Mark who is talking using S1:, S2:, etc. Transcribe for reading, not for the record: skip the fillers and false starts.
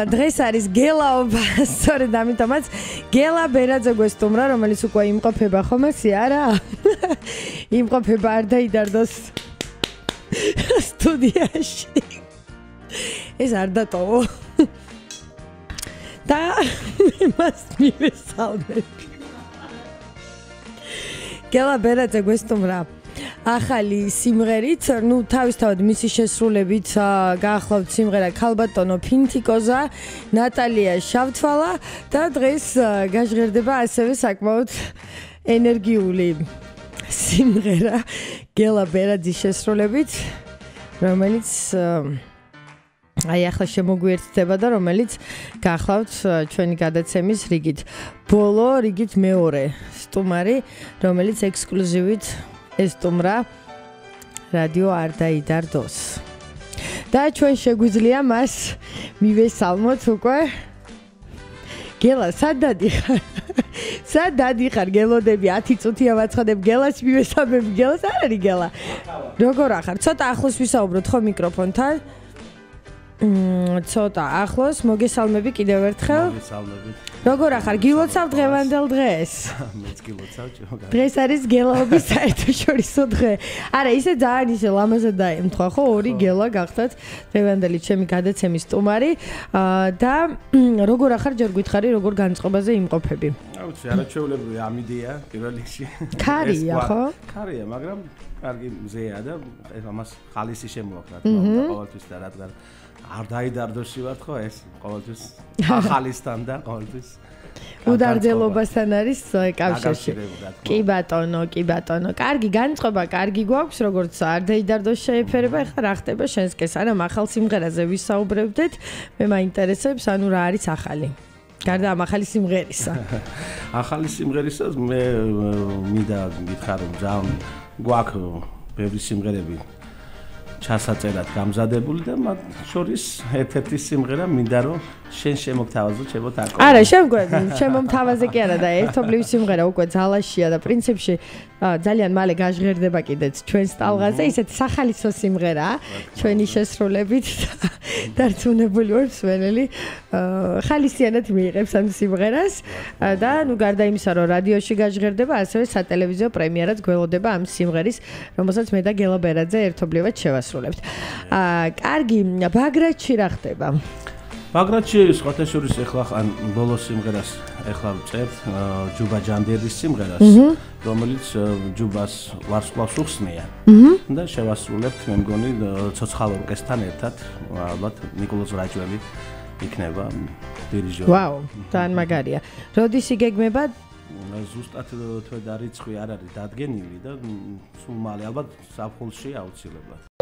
S1: დღეს არის გელაობა, სწორედ ამიტომაც გელა ბერაძე გვესტუმრა, რომელიც უკვე იმყოფება ხომ ესე არა? იმყოფება არ დაიდარდოს სტუდიაში. ეს არ დატოვო. და მას მივესალმები. გელა ბერაძე გვესტუმრა. ახალი სიმღერით, ნუ თავისთავად მისი შესრულებით გაახლავთ სიმღერა ქალბატონო ფინთიკოზა, ნატალია შავთვალა და დღეს გაჟღერდება ასევე საკმაოდ ენერგიული სიმღერა გელა ბერაძის შესრულებით, რომელიც აი ახლა შემოგვიერთდება და რომელიც გაახლავთ ჩვენი გადაცემის რიგით ბოლო, რიგით მეორე სტუმარი, რომელიც ექსკლუზივით ესტუმრა რადიო არ დაიდარდოს. და ჩვენ შეგვიძლია მას მივესალმოთ უკვე. გელა, სად დადიხარ? სად დადიხარ გელოდები 10 წუთია ვაცხადებ გელას მივესალმები გელას არ არის გელა. როგორ ახარ? ცოტა ახლოს ვისაუბროთ ხო მიკროფონთან? ცოტა ახლოს მოგესალმები კიდევ ერთხელ.
S2: მოგესალმებით.
S1: როგორ ახარ? გილოცავ დღევანდელ დღეს?
S2: მეც გილოცავ ჯოგა.
S1: დღეს არის გელაობის საერთაშორისო დღე. არა, ისე ძალიან ისე ლამაზად დაემთხვა ხო? ორი გელა გახდათ დღევანდელი ჩემი გადაცემის სტუმარი და როგორ ახარ ჯერ გითხარი როგორ განწყობაზე იმყოფები?
S2: აუცი, არაჩვეულებრივი ამ იდეა პირველ რიგში.
S1: ქარია ხო?
S2: ქარია, მაგრამ კარგი მზეა და ამას ხალისი შემოაქვს რა თქმა უნდა ყოველთვის და რადგან არ დაიდარდოში ვართ ხო ეს ყოველთვის ახალისთან და ყოველთვის
S1: უდარდელობასთან არის კავშირში. კი ბატონო, კი ბატონო. კარგი განწყობა, კარგი გვაქვს, როგორც არ დაიდარდოს შეეფერება, ეხლა რა ხდება შენსკეს, არა ახალ სიმღერაზე ვისაუბრებდეთ, მე მაინტერესებს, ანუ რა არის ახალი. გარდა ამ ახალი სიმღერისა.
S2: ახალი სიმღერისა მე მინდა გითხრა რომ ძალიან გვაქვს ბევრი სიმღერები ჩასაწერად გამზადებული და მათ შორის ერთ-ერთი სიმღერა მინდა რომ შენ შემოგთავაზო ჩემო თაკო.
S1: არა, შემომთავაზე კი არა და ერთობლივი სიმღერა უკვე ძალაშია და პრინციპში ძალიან მალე გაჟღერდება კიდეც ჩვენს ტალღაზე, ისეთ სახალისო სიმღერაა ჩვენი შესრულებით დარწმუნებული ვარ მსმენელი ხალისიანად მიიღებს ამ სიმღერას და ნუ გარდა იმისა რომ რადიოში გაჟღერდება, ასევე სატელევიზიო პრემიერაც გველოდება ამ სიმღერის, რომელსაც მე და გელა ბერაძე ერთობლივად შევასრულებთ. კარგი, ბაგრატში რა ხდება?
S2: ბაგრატში სხვათა შორის ეხლა ან ბოლოს სიმღერას ეხლა ვწერთ ჯუბა ჯანდერის სიმღერას, რომელიც ჯუბას ვარსკვლავს უხსნია და შევასრულებთ მე მგონი ცოცხალ ორკესტრთან ერთად, ალბათ ნიკოლოზ რაჭველი იქნება დირიჟორი.
S1: ვაუ, ძალიან მაგარია. როდის იგეგმება?
S2: ზუსტად თვე და რიცხვი არ არის დადგენილი და სულ მალე ალბათ საფხულში აუცილებლად.